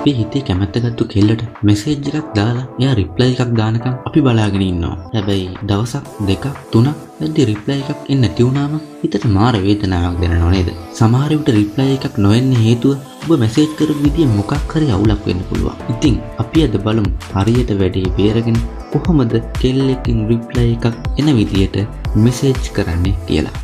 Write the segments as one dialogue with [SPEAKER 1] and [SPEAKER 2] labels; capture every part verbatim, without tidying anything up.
[SPEAKER 1] අපේ හිතේ කැමැත්තගත්තු කෙල්ලට මෙසේජ් එකක් දාලා එයා රිප්ලයි එකක් දානකම් අපි බලාගෙන ඉන්නවා. හැබැයි දවසක් දෙකක් තුනක් වැඩි රිප්ලයි එකක් එන්නේ නැති වුණාම හිතට මාර වේදනාවක් දැනෙනව නේද? සමහර විට රිප්ලයි එකක් නොවෙන්න හේතුව ඔබ මෙසේජ් කරපු විදිය මොකක් හරි අවුලක් වෙන්න පුළුවන්. ඉතින් අපි අද බලමු හරියට වැඩේ බේරගෙන කොහොමද කෙල්ලෙක්ගෙන් රිප්ලයි එකක් එන විදියට මෙසේජ් කරන්නේ කියලා.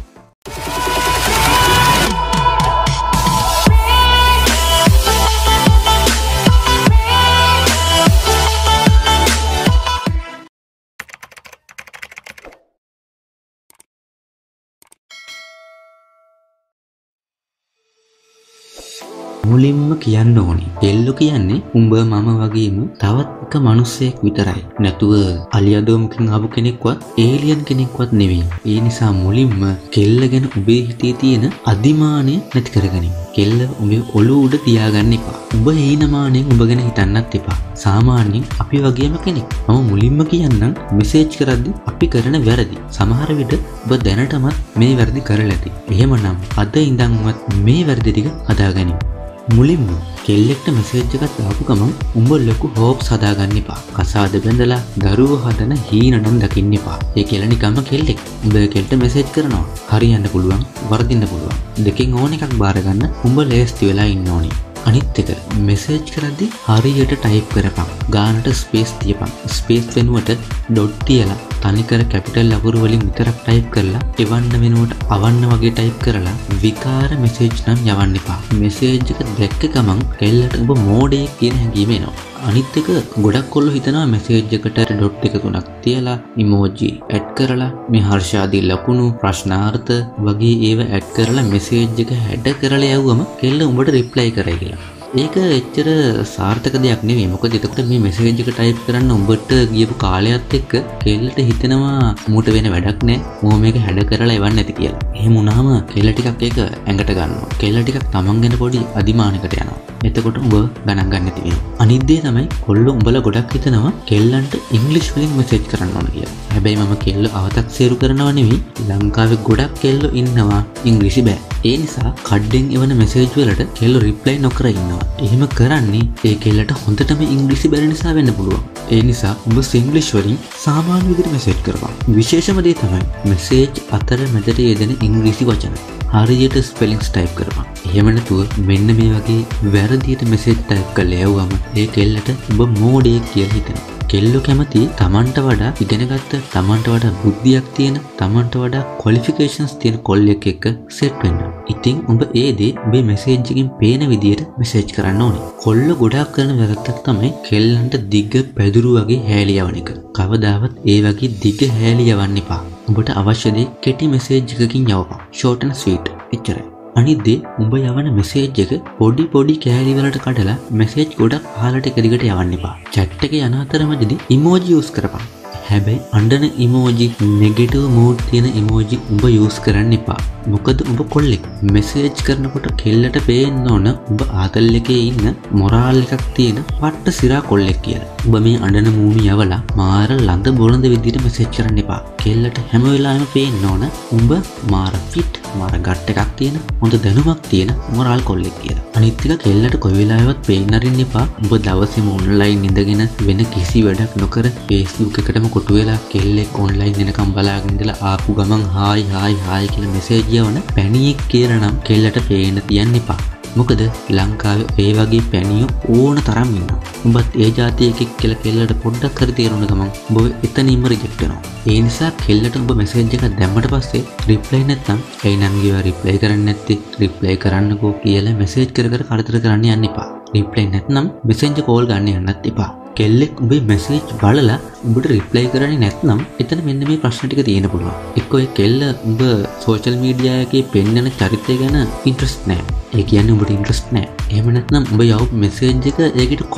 [SPEAKER 1] මුලින්ම කියන්න ඕනේ කෙල්ලෝ කියන්නේ උඹ මම වගේම තවත් එක මිනිස්සෙක් විතරයි. නැතුව අලියදෝමකින් ආපු කෙනෙක්වත් ඒලියන් කෙනෙක්වත් නෙවෙයි. ඒ නිසා මුලින්ම කෙල්ල ගැන ඔබේ හිතේ තියෙන අදිමානය නැති කරගනිමු. කෙල්ල ඔබේ ඔළුව උඩ තියාගන්න එපා. ඔබ හීනමානෙන් ඔබ ගැන හිතන්නත් එපා. සාමාන්‍යයෙන් අපි වගේම කෙනෙක්. මම මුලින්ම කියන්නම් මෙසේජ් කරද්දි අපි කරන වැරදි. සමහර විට ඔබ දැනටමත් මේ වැරදි කරලා ඇති. එහෙමනම් අද ඉඳන්වත් මේ වැරදි ටික හදාගනිමු. මුලින්ම කෙල්ලෙක්ට මෙසේජ් එකක් දාපු ගමන් උඹ ලොකු හොප්ස් හදාගන්න එපා. කසාද බැඳලා දරුවෝ හදන හීනනම් දකින්න එපා. ඒ කෙල්ල නිකම්ම කෙල්ලෙක්. උඹ කෙල්ලට මෙසේජ් කරනවා. හරියන්න පුළුවන්, වරදින්න පුළුවන්. දෙකෙන් ඕන එකක් බාර ගන්න උඹ ලෑස්ති වෙලා ඉන්න ඕනේ. අනිත් එක මෙසේජ් කරද්දි හරියට ටයිප් කරපන්. ගානට ස්පේස් තියපන්. ස්පේස් වෙනුවට ඩොට් තියලා තනිකර කැපිටල් අකුරු වලින් විතරක් ටයිප් කරලා එවන්න වෙනුවට අවන්න වගේ ටයිප් කරලා විකාර මෙසේජ් නම් යවන්න එපා. මෙසේජ් එක දැක්ක ගමන් කෙල්ලට ඔබ මෝඩයෙක් කියන හැඟීම එනවා. අනිත් එක ගොඩක් කොල්ලෝ හිතනවා මෙසේජ් එකට ඩොට් එක තුනක් තියලා ඉමෝජි ඇඩ් කරලා මේ හර්ෂාදී ලකුණු ප්‍රශ්නාර්ථ වගේ ඒවා ඇඩ් කරලා මෙසේජ් එක හැඩ කරලා යවුවම කෙල්ල උඹට රිප්ලයි කරයි කියලා. ඒක එච්චර සාර්ථක දෙයක් නෙවෙයි. මොකද එතකොට මේ මෙසේජ් එක ටයිප් කරන්න උඹට ගියපු කාලයත් එක්ක කෙල්ලට හිතෙනවා මූට වෙන වැඩක් නැහැ. මම මේක හැඩ කරලා එවන්න නැති කියලා. එහෙම වුණාම කෙල්ල ටිකක් ඒක ඇඟට ගන්නවා. කෙල්ල ටිකක් තමන් ගැන පොඩි අදිමානකට යනවා. එතකොට උඹ ගණන් ගන්න නැති වෙනවා. අනිත් දේ තමයි කොල්ලෝ උඹලා ගොඩක් හිතනවා කෙල්ලන්ට ඉංග්‍රීසි වලින් මෙසේජ් කරන්න ඕන කියලා. හැබැයි මම කෙල්ල අව탁සේරු කරනවා නෙවෙයි. ලංකාවේ ගොඩක් කෙල්ලෝ ඉන්නවා ඉංග්‍රීසි බෑ. ඒ නිසා කඩෙන් එවන මෙසේජ් වලට කෙල්ලෝ රිප්ලයි නොකර ඉන්නවා. එහෙම කරන්නේ ඒ කෙල්ලට හොඳටම ඉංග්‍රීසි බැරි නිසා වෙන්න පුළුවන්. ඒ නිසා ඔබ සිංග්ලිෂ් වලින් සාමාන්‍ය විදිහට මෙසේජ් කරපන්. විශේෂම දේ තමයි මෙසේජ් අතර මැදට යෙදෙන ඉංග්‍රීසි වචන හරියට ස්පෙලිංස් ටයිප් කරපන්. එහෙම නැතුව මෙන්න මේ වගේ වැරදියට මෙසේජ් ටයිප් කරලා යවුවම ඒ කෙල්ලට ඔබ මෝඩයෙක් කියලා හිතෙනවා. කෙල්ලෝ කැමති තමන්ට වඩා ඉගෙනගත්ත, තමන්ට වඩා බුද්ධියක් තියෙන, තමන්ට වඩා ක්වොලිෆිකේෂන්ස් තියෙන කොල්ලෙක් එක්ක සෙට් වෙන්න. ඉතින් ඔබ ඒ දේ ඔබේ මෙසේජ් එකකින් පේන විදියට මෙසේජ් කරන්න ඕනේ. කොල්ලෝ ගොඩාක් කරන වැරද්දක් තමයි කෙල්ලන්ට දිග පැදුරු වගේ හැලී යවන එක. කවදාවත් ඒ වගේ දිග හැලී යවන්න එපා. ඔබට අවශ්‍ය දේ කෙටි මෙසේජ් එකකින් යවපන්. short and sweet. එච්චරයි. අනිත් දේ උඹ යවන මෙසේජ් එක පොඩි පොඩි කෑලි වලට කඩලා මෙසේජ් ගොඩක් පහලට එක දිගට යවන්න එපා. chat එක යන අතරමැදි ඉමෝජි යූස් කරපන්. හැබැයි අඬන ඉමෝජි, නෙගටිව් මූඩ් තියෙන ඉමෝජි උඹ යූස් කරන්න එපා. මොකද උඹ කොල්ලෙක්. මෙසේජ් කරනකොට කෙල්ලට පේන්න ඕන උඹ ආතල් එකේ ඉන්න මොරාල් එකක් තියෙන පට්ට සිරා කොල්ලෙක් කියලා. උඹ මේ අඬන මූමි යවලා මාර ළඳ බොළඳ විදිහට මෙසේජ් කරන්න එපා. කෙල්ලට හැම වෙලාවෙම පේන්න ඕන උඹ මාර ෆිට්, මාර ගට් එකක් තියෙන, හොඳ දැනුමක් තියෙන මොරාල් කොල්ලෙක් කියලා. අනිත් එක කෙල්ලට කොයි වෙලාවෙවත් පේන්න අරින්න එපා උඹ දවසේම ඔන්ලයින් ඉඳගෙන වෙන කිසි වැඩක් නොකර Facebook එකටම කොටු වෙලා කෙල්ලෙක් ඔන්ලයින් එනකම් බලාගෙන ඉඳලා ආපු ගමන් හායි හායි හායි කියලා මෙසේජ් යවන පැණියෙක් කියලා නම් කෙල්ලට පේන්න තියන්න එපා. මොකද ලංකාවේ ඒ වගේ පැණියෝ ඕන තරම් ඉන්නවා. උඹත් ඒ જાතිය එකෙක් කියලා කෙල්ලට පොඩ්ඩක් හරි තේරුණ ගමන් උඹ එතනින්ම රිජෙක්ට් වෙනවා. ඒ නිසා කෙල්ලට උඹ මෙසේජ් එකක් දැම්මට පස්සේ රිප්ලයි නැත්නම් ඒ නම් ගියා රිප්ලයි කරන්නේ නැත්තේ රිප්ලයි කරන්නකෝ කියලා මෙසේජ් කර කර කරදර කරන්න යන්න එපා. රිප්ලයි නැත්නම් මෙසෙන්ජර් කෝල් ගන්න යන්නත් එපා. කෙල්ලෙක් උඹේ මෙසේජ් බලලා උඹට රිප්ලයි කරන්නේ නැත්නම් එතන මෙන්න මේ ප්‍රශ්න ටික තියෙන්න පුළුවන්. එක්ක ඔය කෙල්ල උඹ සෝෂල් මීඩියා එකේ පෙන්නන චරිතය ගැන ඉන්ට්‍රස්ට් නැහැ. ඒ කියන්නේ උඹට ඉන්ට්‍රස්ට් නැහැ. එහෙම නැත්නම් උඹ යවපු මෙසේජ් එක ඒකට කොමන්ට්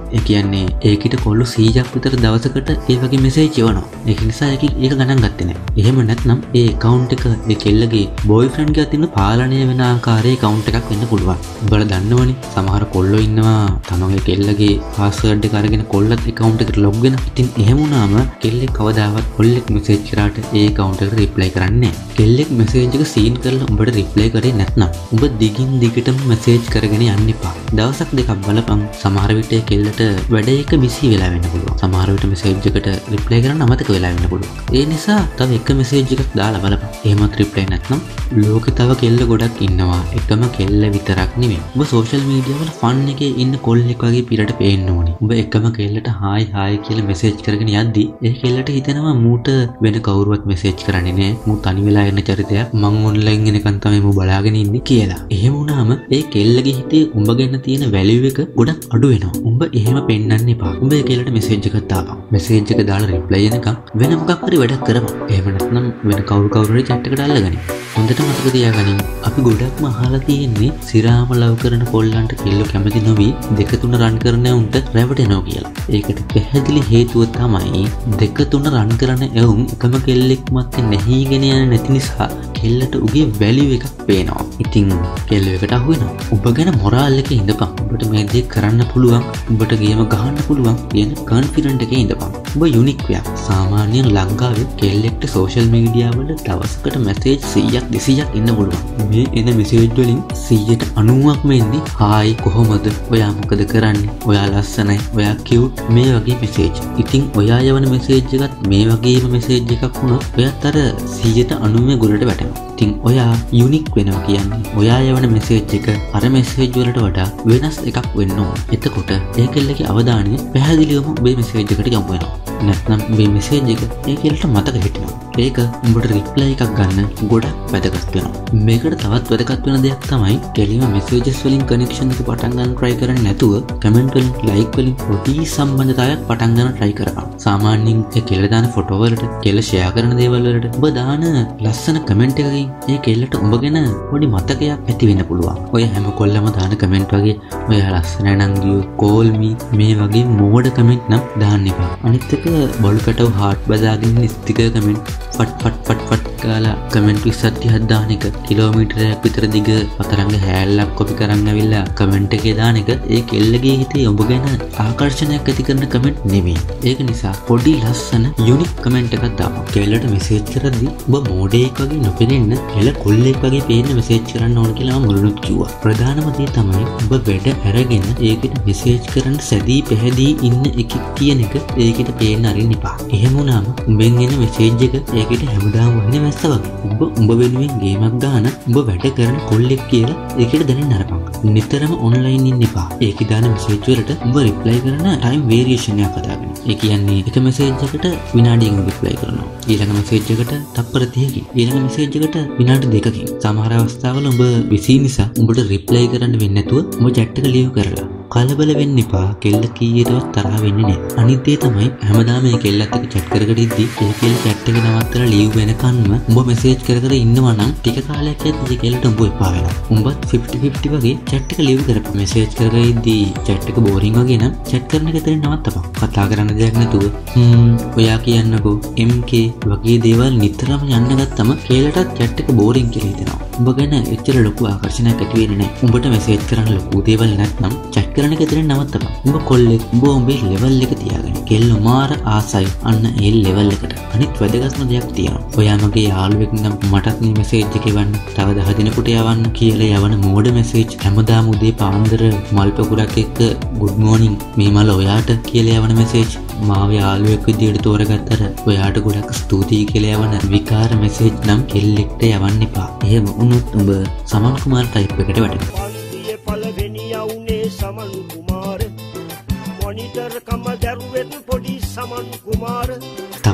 [SPEAKER 1] ඒ කියන්නේ ඒකිට කොල්ලෝ සීයක් විතර දවසකට ඒ වගේ මෙසේජ් එවනවා. ඒක නිසා ඒක ඒක ගණන් ගත්තේ නැහැ. එහෙම නැත්නම් ඒ account එක ඒ කෙල්ලගේ boyfriend ගේ අතින් පාලනය වෙන ආකාරයේ account එකක් වෙන්න පුළුවන්. උඹලා දන්නවනේ සමහර කොල්ලෝ ඉන්නවා තමන්ගේ කෙල්ලගේ password එක අරගෙන කොල්ලත් account එකට log වෙන. ඉතින් එහෙම වුණාම කෙල්ලෙක් කවදාවත් කොල්ලෙක් message කරාට ඒ account එකට reply කරන්නේ නැහැ. කෙල්ලෙක් message එක seen කරලා උඹට reply කරේ නැත්නම් උඹ දිගින් දිගටම message කරගෙන යන්න එපා. දවසක් දෙකක් බලපන් සමහර විට ඒ කෙල්ලට වැඩ එක busy වෙලා වෙන්න පුළුවන්. සමහර විට message එකට reply කරන්න අමතක වෙලා වෙන්න පුළුවන්. ඒ නිසා තව එක message එකක් දාලා බලපන්. එහෙමත් reply නැත්නම් ලෝකේ තව කෙල්ල ගොඩක් ඉන්නවා. එකම කෙල්ල විතරක් නෙමෙයි. ඔබ social media වල fun එකේ ඉන්න කොල්ලෙක් වගේ පිරට පේන්න ඕනේ. ඔබ එකම කෙල්ලට hi hi කියලා message කරගෙන යද්දි ඒ කෙල්ලට හිතෙනවා මූට වෙන කවුරුවත් message කරන්නේ නැහැ. මූ තනි වෙලා ඉන්න චරිතයක්. මං online එනකන් තමයි මූ බලාගෙන ඉන්නේ කියලා. එහෙම වුණාම ඒ කෙල්ලගේ හිතේ උඹ ගැන තියෙන value එක ගොඩක් අඩු වෙනවා. උඹ එහෙම පෙන්නන්න එපා. උඹ ඒ කෙල්ලට message එකක් දාපන්. message එක දාලා reply එනකම් වෙන මොකක් හරි වැඩක් කරපන්. එහෙම නැත්නම් වෙන කවුරු කවුරු හරි chat එකට අල්ලගනින්. හොඳට මතක තියාගනින්. අපි ගොඩක්ම අහලා තියෙන්නේ සිරාම ලව් කරන කොල්ලන්ට කෙල්ල කැමති නොවි දෙක තුන රන් කරන උන්ට රැවටෙනවා කියලා. ඒකට පැහැදිලි හේතුව තමයි දෙක තුන රන් කරන එවුන් එකම කෙල්ලෙක් මත නැහිගෙන යන නැති නිසා කෙල්ලට උගේ වැලියු එකක් පේනවා. ඉතින් කෙල්ල එකට අහු වෙනවා. ඔබ ගැන මොරාල් එකේ ඉඳපන්. ඔබට මේ දේ කරන්න පුළුවන්. ඔබට ගේම ගහන්න පුළුවන් කියන කොන්ෆිඩන්ට් එකේ ඉඳපන්. ඔබ යුනික් වෙයක්. සාමාන්‍යයෙන් ලංකාවේ කෙල්ලෙක්ට සෝෂල් මීඩියා වල දවසකට මැසේජ් සීයක් දෙසීයක් එන්න පුළුවන්. මේ එන මැසේජ් වලින් සීයට අනූවක්ම එන්නේ හායි කොහොමද? ඔයා මොකද කරන්නේ? ඔයා ලස්සනයි. ඔයා කියුට්. මේ වගේ මැසේජ්. ඉතින් ඔයා යවන මැසේජ් එකත් මේ වගේම මැසේජ් එකක් වුණොත් ඔයත් අර සීයට අනූව ගොඩට වැටෙනවා. ඉතින් ඔයා යුනික් වෙනවා කියන්නේ ඔයා යවන මැසේජ් එක අර මැසේජ් වලට වඩා වෙනස් එකක් වෙන්න ඕන. එතකොට ඒ කෙල්ලගේ අවධානය පැහැදිලිවම ඔබේ මැසේජ් එකට යොමු වෙනවා. නැත්නම් මේ මැසේජ් එක ඒ කෙල්ලට මතක හිටිනවා. ඒක උඹට රිප්ලයි එකක් ගන්න ගොඩක් වැදගත් වෙනවා. මේකට තවත් වැදගත් වෙන දෙයක් තමයි කෙලිම මැසේජස් වලින් කනෙක්ෂන් එක පටන් ගන්න try කරන්නේ නැතුව කමෙන්ට් වලින් ලයික් වලින් පොඩි සම්බන්ධතාවයක් පටන් ගන්න try කරපන්. සාමාන්‍යයෙන් ඒ කෙල්ල දාන ෆොටෝ වලට කෙල්ල ෂෙයා කරන දේවල් වලට ඔබ දාන ලස්සන කමෙන්ට් එකකින් ඒ කෙල්ලට උඹ ගැන පොඩි මතකයක් ඇති වෙන්න පුළුවන්. ඔය හැම කොල්ලම දාන කමෙන්ට් වගේ ඔයා ලස්සනයි නම් ගියෝ call me මේ වගේ මෝඩ කමෙන්ට් නම් දාන්න එපා. අනිත් එක බොල් කටව හાર્ට් බදාගෙන ස්ටිකර් කමෙන්ට් ෆට් ෆට් ෆට් ෆට් කාලා කමෙන්ට් විස්සක් තිහක් දාන එක කිලෝමීටරයක් විතර දිග පතරංග හැල්ලක් කොපි කරන් ඇවිල්ලා කමෙන්ට් එකේ දාන එක ඒ කෙල්ලගේ හිතේ ඔබ ගැන ආකර්ෂණයක් ඇති කරන කමෙන්ට් නෙමෙයි. ඒක නිසා පොඩි ලස්සන යුනික් කමෙන්ට් එකක් දාපන්. කෙල්ලට මෙසේජ් කරද්දී ඔබ මෝඩයෙක් වගේ නොපෙනෙන්න කෙල්ල කොල්ලෙක් වගේ පේන්න මෙසේජ් කරන්න ඕන කියලා මම මුලිනුත් කිව්වා. ප්‍රධානම දේ තමයි ඔබ වැඩ අරගෙන ඒකට මෙසේජ් කරන්න සැදී පැහැදී ඉන්න එකෙක් කියන එක ඒකට පේන්න අරින්න එපා. එහෙම වුණාම උඹෙන් එන මෙසේජ් එක ඒකට හැමදාම වහින මැස්ස වගේ. උඹ උඹ වෙනුවෙන් ගේමක් ගන්න උඹ වැඩ කරන කොල්ලෙක් කියලා ඒකට දැනෙන්න අරපන්. නිතරම ඔන්ලයින් ඉන්න එපා. ඒකේ දාන මෙසේජ් වලට උඹ රිප්ලයි කරන ටයිම් වේරියේෂන් එකක් හදාගන්න. ඒ කියන්නේ එක මෙසේජ් එකට විනාඩියකින් රිප්ලයි කරනවා. ඊළඟ මෙසේජ් එකට තප්පර තිහකින්. ඊළඟ මෙසේජ් එකට විනාඩි දෙකකින්. සමහර අවස්ථාවල උඹ බිසි නිසා උඹට රිප්ලයි කරන්න වෙන්නේ නැතුව උඹ chat එක ලීව් කරලා කලබල වෙන්න එපා. කෙල්ල කීයටවත් තරහ වෙන්නේ නැහැ. අනිත් දේ තමයි හැමදාම මේ කෙල්ලත් එක්ක chat කර කර ඉද්දි ඒ කෙල්ල chat එක නවත්තලා ලීව් වෙනකන්ම උඹ මෙසේජ් කර කර ඉන්නවා නම් ටික කාලයක් යද්දි ඒ කෙල්ලට උඹ එපා වෙනවා. උඹත් ෆිෆ්ටි ෆිෆ්ටි වගේ chat එක ලීව් කරපන්. මෙසේජ් කර කර ඉද්දි chat එක බෝරින් වගේ නම් chat කරන එක එතනින් නවත්තපන්. කතා කරන්න දෙයක් නැතුව හ්ම් ඔයා කියන්නකෝ එම් කේ වගේ දේවල් නිතරම යන්න ගත්තම කෙල්ලටත් chat එක බෝරින් කියලා හිතෙනවා. උඹ ගැන එච්චර ලොකු ආකර්ෂණයක් ඇති වෙන්නේ නැහැ. උඹට මෙසේජ් කරන්න ලොකු දේවල් නැත්නම් chat කරන එක එතනින් නවත්තපන්. උඹ කොල්ලෙක් උඹ උඹේ ලෙවල් එක තියාගන්න. කෙල්ල මාර ආසයි අන්න ඒ ලෙවල් එකට. අනිත් වැදගත්ම දෙයක් තියෙනවා. ඔයා මගේ යාළුවෙක් නම් මටත් මේ මෙසේජ් එක එවන්න. තව දහ දිනකට යවන්න කියලා යවන මෝඩ මෙසේජ් හැමදාම උදේ පාන්දර මල් පොකුරක් එක්ක good morning මේ මල ඔයාට කියලා යවන මෙසේජ් මාව යාළුවෙක් විදියට තෝරගත්තට ඔයාට ගොඩක් ස්තුතියි කියලා යවන විකාර මෙසේජ් නම් කෙල්ලෙක්ට යවන්න එපා. එහෙම වුණොත් උඹ සමන් කුමාර ටයිප් එකට වැටෙනවා.
[SPEAKER 2] පළවෙනි යවුනේ සමන් කුමාර මොනිටර් කම දරුවෙත් පොඩි සමන් කුමාර.
[SPEAKER 1] තව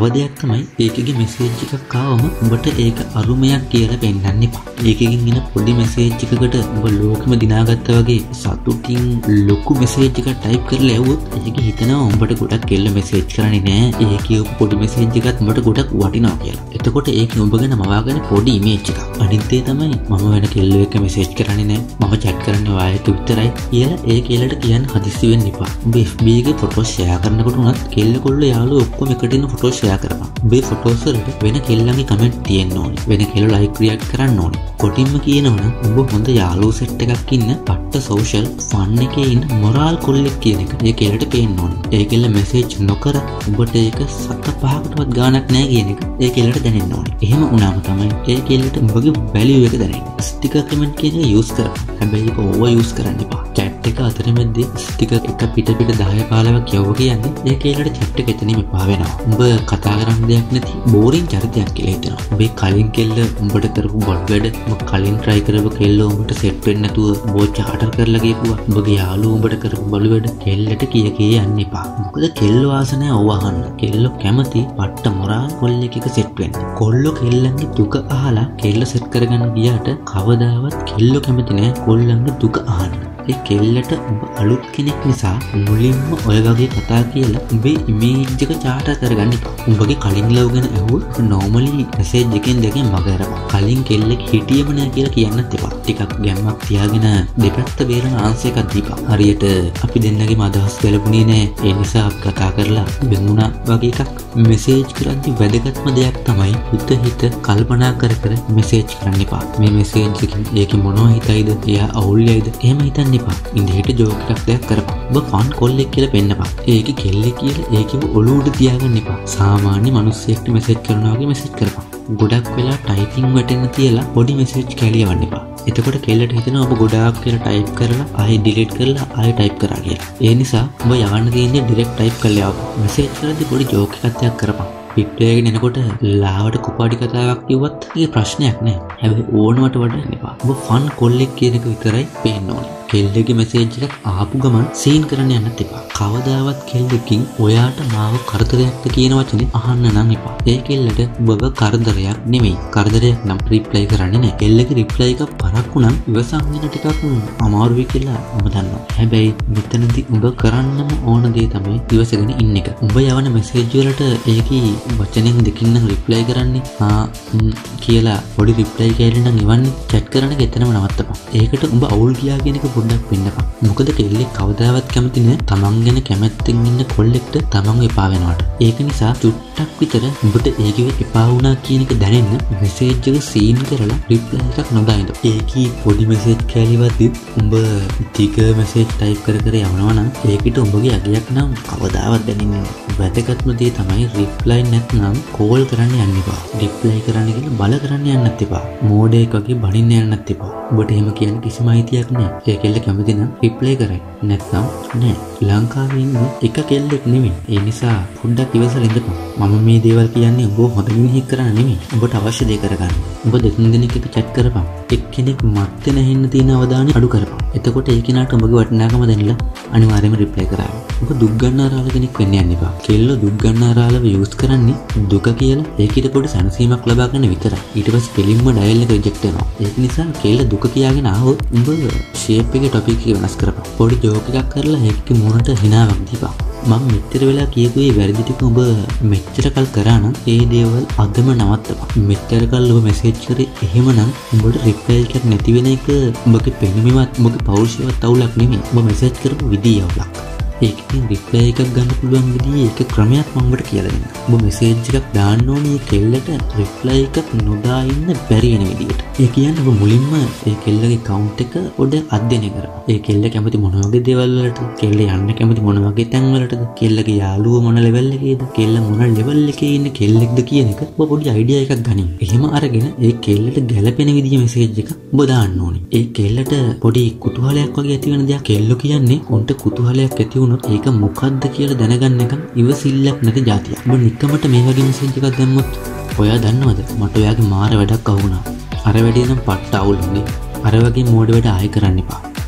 [SPEAKER 1] තව දෙයක් තමයි ඒකගේ මෙසේජ් එකක් ආවම උඹට ඒක අරුමයක් කියලා පෙන්නන්න එපා. ඒකකින් එන පොඩි මෙසේජ් එකකට උඹ ලෝකෙම දිනාගත්තා වගේ සතුටින් ලොකු මෙසේජ් එකක් ටයිප් කරලා ඇහුවොත් ඒක හිතනවා උඹට ගොඩක් කෙල්ල මෙසේජ් කරන්නේ නෑ. ඒ කියපු පොඩි මෙසේජ් එකත් උඹට ගොඩක් වටිනවා කියලා. එතකොට ඒක උඹ ගැන මවාගෙන පොඩි ඉමේජ් එකක්. අනිත් දේ තමයි මම වෙන කෙල්ලෝ එක්ක මෙසේජ් කරන්නේ නෑ. මම chat කරන්නේ ඔයාලට විතරයි කියලා ඒ කෙල්ලට කියන්න හදිස්සි වෙන්න එපා. උඹ F B එකේ ෆොටෝ ෂෙයා කරනකොට උනත් කෙල්ල කොල්ල යාළුවෝ ඔක්කොම එකට ඉන්න ෆොටෝ ෂෙයා කරපන්. උඹේ ෆොටෝස් වලට වෙන කෙල්ලන්ගේ කමෙන්ට් තියෙන්න ඕනේ. වෙන කෙල්ලෝ ලයික් රියැක්ට් කරන්න ඕනේ. කොටින්ම කියනවනම් උඹ හොඳ යාළුවෝ සෙට් එකක් ඉන්න පට්ට සෝෂල් ෆන් එකේ ඉන්න මොරාල් කොල්ලෙක් කියන එක ඒ කෙල්ලට පේන්න ඕනේ. ඒ කෙල්ල මෙසේජ් නොකර උඹට ඒක සත පහකටවත් ගාණක් නැහැ කියන එක ඒ කෙල්ලට දැනෙන්න ඕනේ. එහෙම වුණාම තමයි ඒ කෙල්ලට උඹගේ වැලියු එක දැනෙන්නේ. ස්ටිකර් කමෙන්ට් කියන එක යූස් කරපන්. හැබැයි ඒක ඕවර් යූස් කරන්න එපා. chat එක අතරමැද්දේ ස්ටිකර් එක පිට පිට දහය පහළොවක් කියවුව කියන්නේ ඒ කෙල්ලට chat එක එතනින්ම එපා වෙනවා. උඹ කතා කරන්න දෙයක් නැති බෝරින් චරිතයක් කියලා හිතනවා. උඹේ කලින් කෙල්ල උඹට කරපු බොඩ් වැඩ උඹ කලින් try කරපු කෙල්ල උඹට set වෙන්නේ නැතුව උඹ charter කරලා ගියපුවා. උඹගේ යාළුවෝ උඹට කරපු බලු වැඩ කෙල්ලට කිය කිය යන්න එපා. මොකද කෙල්ල වාසනාව ඔව අහන්න. කෙල්ල කැමති පට්ට මොරාල් කොල්ලෙක් එක set වෙන්න. කොල්ලෝ කෙල්ලන්ගේ දුක අහලා කෙල්ල set කරගන්න ගියාට කවදාවත් කෙල්ල කැමති නෑ කොල්ලන්ගේ දුක අහන්න. ඒ කෙල්ලට උඹ අලුත් කෙනෙක් නිසා මුලින්ම ඔය වගේ කතා කියලා උඹේ ඉමේජ් එක charter කරගන්න එපා. උඹගේ කලින් ලව් ගැන ඇහුවොත් normally message එකෙන් දෙකෙන් මග අරපන්. කලින් කෙල්ලෙක් හිටියම නෑ කියලා කියන්නත් එපා. ටිකක් ගැම්මක් තියාගෙන දෙපැත්ත බේරන ආන්සර් එකක් දීපන්. හරියට අපි දෙන්නගේම අදහස් ගැලපුණේ නෑ. ඒ නිසා අපි කතා කරලා බෙන්නුණා වගේ එකක්. මෙසේජ් කරද්දී වැදගත්ම දෙයක් තමයි හිත හිත කල්පනා කර කර මෙසේජ් කරන්න එපා. මේ මෙසේජ් එකකින් ඒකේ මොනවා හිතයිද? එයා අවුල්යයිද? එහෙම හිතන්න එපා. ඉඳහිට ජෝක් එකක් දෙයක් කරපන්. ඔබ ෆන් කොල්ලෙක් කියලා පෙන්නපන්. ඒකේ කෙල්ලෙක් කියලා ඒකෙම ඔලුවට තියාගන්න එපා. සාමාන්‍ය මිනිස්සෙක්ට මෙසේජ් කරනවා වගේ මෙසේජ් කරපන්. ගොඩක් වෙලා ටයිපින් වැටෙන්න තියලා පොඩි මෙසේජ් කැලියවන්න එපා. එතකොට කෙල්ලට හිතෙනවා ඔබ ගොඩාක් කියලා ටයිප් කරලා ආයෙ ඩිලීට් කරලා ආයෙ ටයිප් කරා කියලා. ඒ නිසා ඔබ යවන්න තියෙන්නේ ඩිරෙක්ට් ටයිප් කරලා යවපන්. මෙසේජ් කරද්දී පොඩි ජෝක් එකක් දෙයක් කරපන්. පිට්ටයගෙන එනකොට ලාවට කුපාඩි කතාවක් කිව්වත් ඒක ප්‍රශ්නයක් නෑ. හැබැයි ඕනවට වඩා එපා. ඔබ ෆන් කොල්ලෙක් කියන එක විතරයි පේන්න ඕනේ. කෙල්ලගේ මෙසේජ් එකක් ආපු ගමන් සීන් කරන්න යන්නත් එපා. කවදාවත් කෙල්ලකින් ඔයාට මාව කරදරයක්ද කියන වචනේ අහන්න නම් එපා. ඒ කෙල්ලට ඔබව කරදරයක් නෙමෙයි. කරදරයක් නම් රිප්ලයි කරන්නේ නෑ. කෙල්ලගේ රිප්ලයි එක පරක්කු නම් ඉවසන් වෙන ටිකක් අමාරුයි කියලා මම දන්නවා. හැබැයි මෙතනදී ඔබ කරන්නම ඕන දේ තමයි ඉවසගෙන ඉන්න එක. ඔබ යවන මෙසේජ් වලට ඒකී වචනෙන් දෙකින් නම් රිප්ලයි කරන්නේ ආ කියලා පොඩි රිප්ලයි කැලේ නම් ඉවන්නේ chat කරන එක එතනම නවත්තපන්. ඒකට ඔබ අවුල් ගියා කියන එක පොඩ්ඩක් පෙන්නපන්. මොකද කෙල්ලෙක් කවදාවත් කැමති නෑ තමන් ගැන කැමැත්තෙන් ඉන්න කොල්ලෙක්ට තමන් එපා වෙනවට. ඒක නිසා චුට්ටක් විතර ඔබට ඒකෙ එපා වුණා කියන එක දැනෙන්න මෙසේජ් එක සීන් කරලා රිප්ලයි එකක් නොදාන්න. ඒකී පොඩි මෙසේජ් කැලිවද්දිත් උඹ ටික මෙසේජ් ටයිප් කර කර යවනවා නම් ඒකට උඹගේ අගයක් නම් කවදාවත් දැනෙන්නේ නෑ. වැදගත්ම දේ තමයි රිප්ලයි නැත්නම් කෝල් කරන්න යන්න එපා. රිප්ලයි කරන්න කියලා බල කරන්න යන්නත් එපා. මෝඩයෙක් වගේ බනින්න යන්නත් එපා. ඔබට එහෙම කියන්න කිසිම අයිතියක් නෑ. ඒ කෙල්ල කැමති නම් රිප්ලයි කරයි. නැත්නම් නෑ. ලංකාවේ ඉන්න එක කෙල්ලෙක් නෙමෙයි. ඒ නිසා පොඩ්ඩක් ඉවසලා ඉඳපන්. මම මේ දේවල් කියන්නේ ඔබ හොඳ මිනිහෙක් කරන්න නෙමෙයි. ඔබට අවශ්‍ය දේ කරගන්න. ඔබ දෙතුන් දිනක එක chat කරපන්. එක්කෙනෙක් මත් වෙන හින්න තියෙන අවධානය අඩු කරපන්. එතකොට ඒ කෙනාට ඔබගේ වටිනාකම දැනලා අනිවාර්යයෙන්ම රිප්ලයි කරාවි. ඔබ දුක් ගන්නාරාල කෙනෙක් වෙන්න යන්න එපා. කෙල්ල දුක් ගන්නාරාලව යූස් කරන්නේ දුක කියලා ඒකිට පොඩි සැනසීමක් ලබා ගන්න විතරයි. ඊට පස්සේ කෙලින්ම ඩයල් එක රිජෙක්ට් වෙනවා. ඒක නිසා කෙල්ල දුක කියාගෙන ආවොත් උඹ ෂේප් එකේ ටොපික් එක වෙනස් කරපන්. පොඩි ජෝක් එකක් කරලා ඒකේ මූණට හිනාවක් දීපන්. මම මෙච්චර වෙලා කියපු මේ වැරදි ටික ඔබ මෙච්චර කල් කරා නම් ඒ දේවල් අදම නවත්තපන්. මෙච්චර කල් ඔබ මෙසේජ් කරේ එහෙමනම් උඹට රිප්ලයි එකක් නැති වෙන එක ඔබගේ පෙනුමවත් ඔබගේ පෞරුෂයවත් අවුලක් නෙමෙයි. ඔබ මෙසේජ් කරපු විදිය අවුලක්. ඒකෙන් රිප්ලයි එකක් ගන්න පුළුවන් විදිහේ එක ක්‍රමයක් මම ඔබට කියලා දෙන්නම්. ඔබ මෙසේජ් එකක් දාන්න ඕනේ කෙල්ලට රිප්ලයි එකක් නොදා ඉන්න බැරි වෙන විදිහට. ඒ කියන්නේ ඔබ මුලින්ම ඒ කෙල්ලගේ account එක පොඩ අධ්‍යයනය කරපන්. ඒ කෙල්ල කැමති මොන වගේ දේවල් වලටද? කෙල්ල යන්න කැමති මොන වගේ තැන් වලටද? කෙල්ලගේ යාළුවෝ මොන ලෙවල් එකේද? කෙල්ල මොන ලෙවල් එකේ ඉන්න කෙල්ලෙක්ද කියන එක ඔබ පොඩි අයිඩියා එකක් ගනින්. එහෙම අරගෙන ඒ කෙල්ලට ගැළපෙන විදිහේ මෙසේජ් එකක් ඔබ දාන්න ඕනේ. ඒ කෙල්ලට පොඩි කුතුහලයක් වගේ ඇති වෙන දෙයක් කෙල්ල කියන්නේ උන්ට කුතුහලයක් ඇති වුණොත් ඒක මොකද්ද කියලා දැනගන්න එක ඉවසිල්ලක් නැති જાතියක්. ඔබ නිකමට මේ වගේ මෙසේජ් එකක් දැම්මොත් ඔයා දන්නවද මට ඔයාගේ මාර වැඩක් අහුණා. අර වැඩේ නම් පට්ට අවුල් වුණේ. අර වගේ මෝඩ වැඩ ආයෙ කරන්න එපා.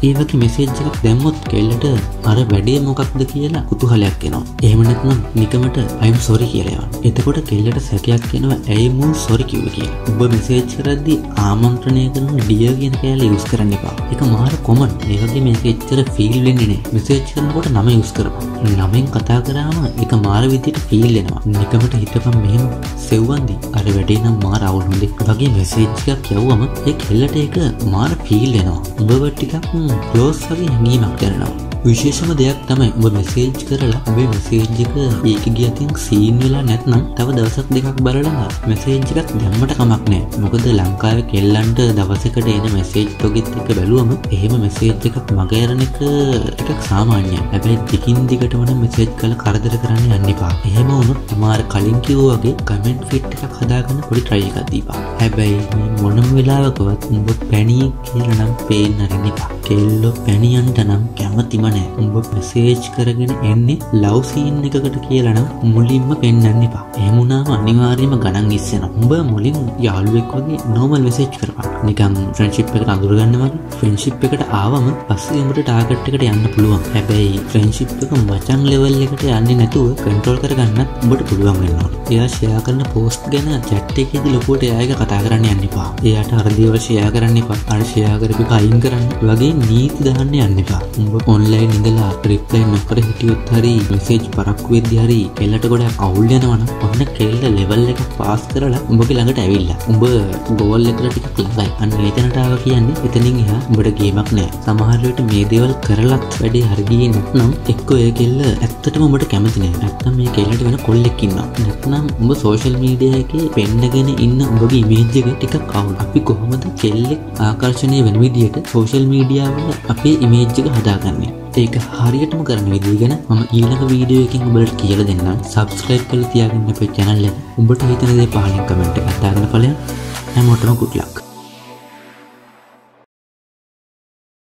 [SPEAKER 1] ඒ වගේ මෙසේජ් එකක් දැම්මොත් කෙල්ලට අර වැඩේ මොකක්ද කියලා කුතුහලයක් එනවා. එහෙම නැත්නම් නිකමට I'm sorry කියලා යවන්න. එතකොට කෙල්ලට සැකයක් එනවා ඇයි මූ sorry කිව්වේ කියලා. ඔබ මෙසේජ් කරද්දී ආමන්ත්‍රණය කරන dear කියන කෑල්ල යූස් කරන්න එපා. ඒක මාර කොමන්. මේ වගේ මේක එච්චර ෆීල් වෙන්නේ නැහැ. මෙසේජ් කරනකොට නම යූස් කරපන්. නමෙන් කතා කරාම ඒක මාර විදිහට ෆීල් වෙනවා. නිකමට හිතපන් මෙහෙම සෙව්වන්දි අර වැඩේ නම් මාර අවුල් හොඳේ. වගේ මෙසේජ් එකක් යවුවම ඒ කෙල්ලට ඒක මාර ෆීල් වෙනවා. ඔබව ටිකක් ක්ලෝස් වගේ හැඟීමක් දැනෙනවා. විශේෂම දෙයක් තමයි ඔබ මෙසේජ් කරලා ඔබේ මෙසේජ් එක ඒකගේ අතින් සීන් වෙලා නැත්නම් තව දවසක් දෙකක් බලලා මෙසේජ් එකක් දැම්මට කමක් නැහැ. මොකද ලංකාවේ කෙල්ලන්ට දවසකට එන මෙසේජ් තොගෙත් එක බැලුවම එහෙම මෙසේජ් එකක් මගහැරන එක ටිකක් සාමාන්‍යයි. හැබැයි දිගින් දිගටම නම් මෙසේජ් කරලා කරදර කරන්න යන්න එපා. එහෙම වුණොත් අමාර කලින් කිව්වා වගේ කමෙන්ට් ෆිට් එකක් හදාගන්න පොඩි try එකක් දීපන්. හැබැයි මොනම වෙලාවකවත් උඹ පැණියෙක් කියලා නම් පේන්න අරින්න එපා. කෙල්ලෝ පැණියන්ට නම් කැමතිම උඹ මෙසේජ් කරගෙන එන්නේ ලව් සීන් එකකට කියලා නම් මුලින්ම පෙන්නන්න එපා. එහෙම වුණාම අනිවාර්යයෙන්ම ගණන් ඉස්සෙනවා. උඹ මුලින් යාළුවෙක් වගේ normal මෙසේජ් කරපන්. නිකන් ෆ්‍රෙන්ඩ්ෂිප් එකට අඳුර ගන්න වගේ. ෆ්‍රෙන්ඩ්ෂිප් එකට ආවම පස්සේ උඹට ටාගට් එකට යන්න පුළුවන්. හැබැයි ෆ්‍රෙන්ඩ්ෂිප් එක මචං ලෙවල් එකට යන්නේ නැතුව කන්ට්‍රෝල් කරගන්නත් උඹට පුළුවන් වෙනවා. එයා ෂෙයා කරන පෝස්ට් ගැන chat එකේදී ලොකුවට එයා එක කතා කරන්න යන්න එපා. එයාට අර දේවල් ෂෙයා කරන්න එපා. අර ෂෙයා කරපු එක අයින් කරන්න. වගේ නීති දාන්න යන්න එපා. උඹ ඔන්ලයින් ඉඳලා රිප්ලයි නොකර හිටියොත් හරි මෙසේජ් පරක්කු වෙද්දී හරි කෙල්ලට ගොඩක් අවුල් වෙනවා නම් ඔන්න කෙල්ල ලෙවල් එක පාස් කරලා උඹගේ ළඟට ඇවිල්ලා උඹ ගෝල් එකට ටිකක් ළඟයි. අන්න එතනට ආව කියන්නේ එතනින් එහා උඹට ගේමක් නෑ. සමහර වෙලට මේ දේවල් කරලත් වැඩේ හරි ගියේ නැත්නම් එක්කෝ ඒ කෙල්ල ඇත්තටම උඹට කැමති නෑ. නැත්නම් මේ කෙල්ලට වෙන කොල්ලෙක් ඉන්නවා. නැත්නම් උඹ සෝෂල් මීඩියා එකේ පෙන්නගෙන ඉන්න උඹගේ ඉමේජ් එක ටිකක් අවුල්. අපි කොහොමද කෙල්ලෙක් ආකර්ෂණීය වෙන විදියට සෝෂල් මීඩියා වල අපේ ඉමේජ් එක හදාගන්නේ? ඒක හරියටම කරන විදිහ ගැන මම ඊළඟ වීඩියෝ එකකින් ඔබට කියලා දෙන්නම්. සබ්ස්ක්‍රයිබ් කරලා තියාගන්න අපේ channel එක. උඹට හිතන දේ පහලින් කමෙන්ට් එකක් දාන්න ඵලයන්. හැමෝටම good luck.